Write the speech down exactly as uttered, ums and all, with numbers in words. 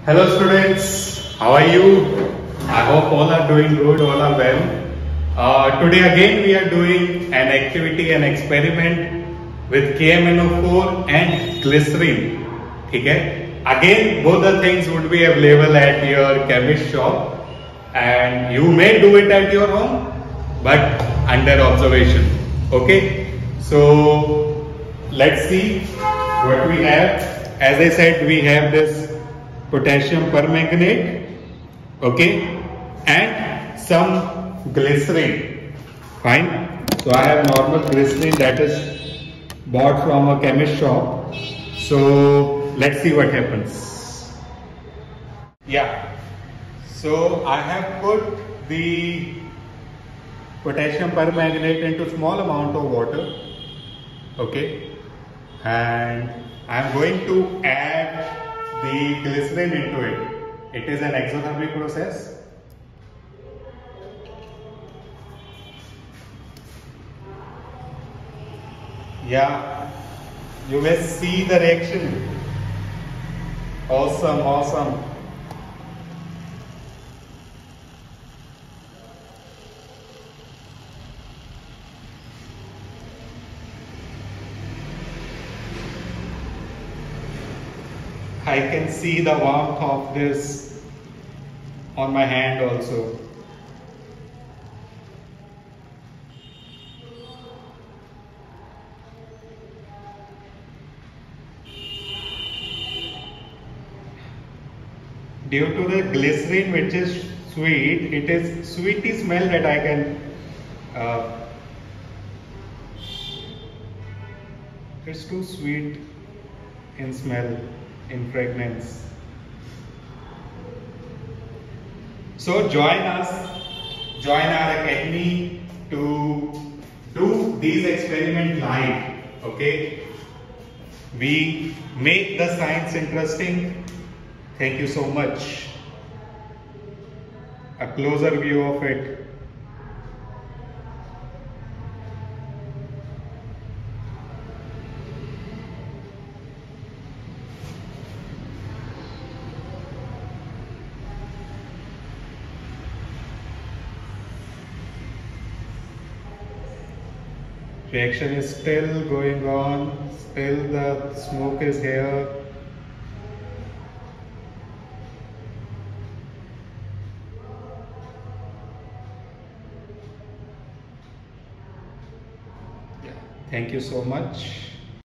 Hello students, how are you? I hope all are doing good, all are well. Uh, today again we are doing an activity, an experiment with K M N O four and glycerin. Okay? Again, both the things would be available at your chemist shop and you may do it at your home but under observation. Okay? So let's see what we have. As I said, we have this potassium permanganate, okay, and some glycerin. Fine. So I have normal glycerin that is bought from a chemist shop. So let's see what happens. Yeah. So I have put the potassium permanganate into small amount of water, okay, and I am going to add the glycerin into it. It is an exothermic process. Yeah, you may see the reaction. Awesome, awesome. I can see the warmth of this on my hand also. Due to the glycerin, which is sweet, it is sweety smell that I can uh, it's too sweet in smell, in fragrance. So join us, join our academy to do these experiments live, okay? We make the science interesting. Thank you so much. A closer view of it. Reaction is still going on, still the smoke is here. Yeah. Thank you so much.